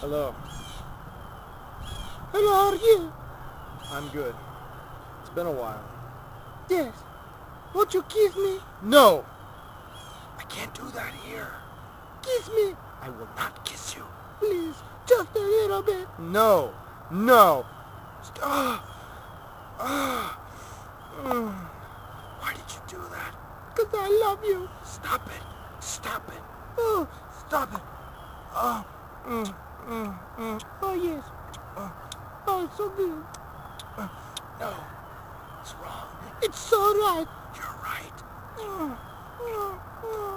Hello. Hello, how are you? I'm good. It's been a while. Yes. Won't you kiss me? No! I can't do that here. Kiss me. I will not kiss you. Please, just a little bit. No! No! Why did you do that? Because I love you. Stop it. Stop it. Oh, Stop it. Oh. oh yes. Oh, so good. No. It's wrong. It's so right. You're right.